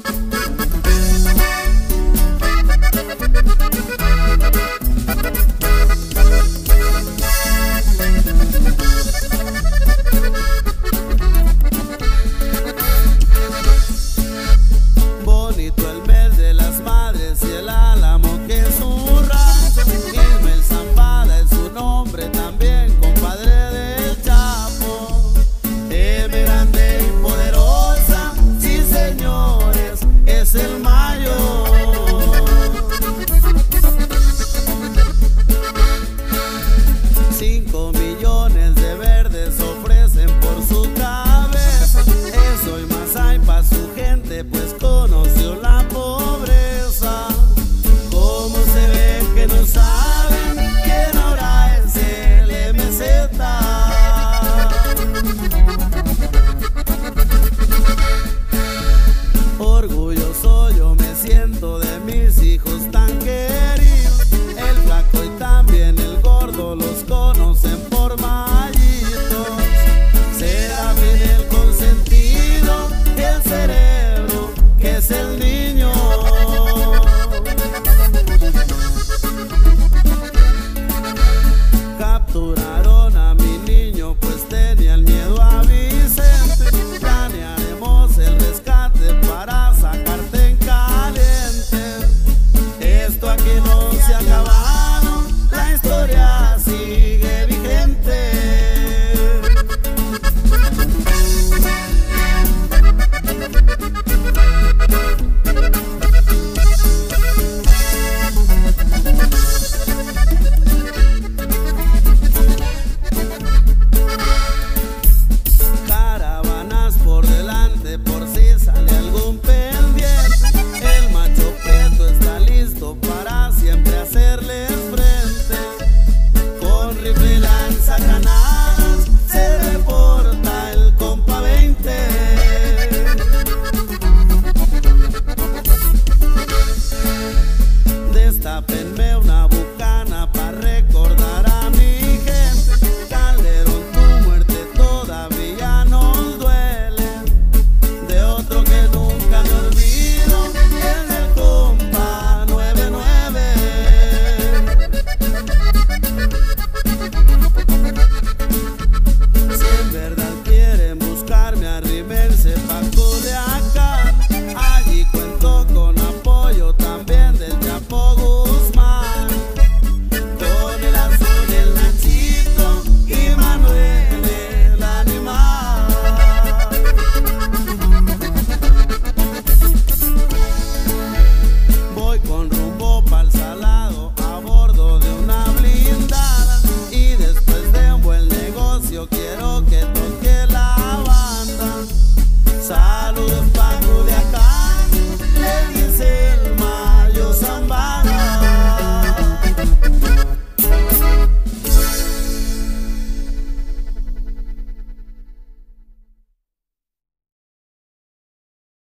Bonito el mes de las madres y el Álamo que es un rancho. Ismael Zambada es su nombre también, compadre del Chapo. M grande y poderosa, sí señores, es el mayor. 5 millones de verdes ofrecen por su cabeza. Eso y más hay pa' su gente, pues conoció la pobreza. Como se ve que no saben quién ahora es el MZ. Orgulloso yo me siento de mis hijos tan queridos. El flaco y también el gordo los conocen por mallitos. Será bien el consentido, el cerebro, que es el niño. Capturaron a mi niño, pues tenía el miedo a Vicente. Planearemos el rescate para sacarte en caliente. Esto aquí no se ha acabado, la historia sigue vigente. Caravanas por delante por si sale algún pendiente. El macho preto está listo para siempre hacerles frente. Con rifle y lanzagranadas se reporta el compa 20. Destápenme una bucana para recordar a mi gente. Calderón, tu muerte todavía nos duele. De otro que nunca me olvido, el del compa 99. Si en verdad quieren buscarme, arrímense pa' Culiacán. Allí cuento con apoyo también del Chapo Guzmán. Con el Azul, el Nachito y Manuel el Animal. Voy con rumbo pa'l Salado a bordo de una blindada. Y después de un buen negocio quiero que toque la banda. Saludos para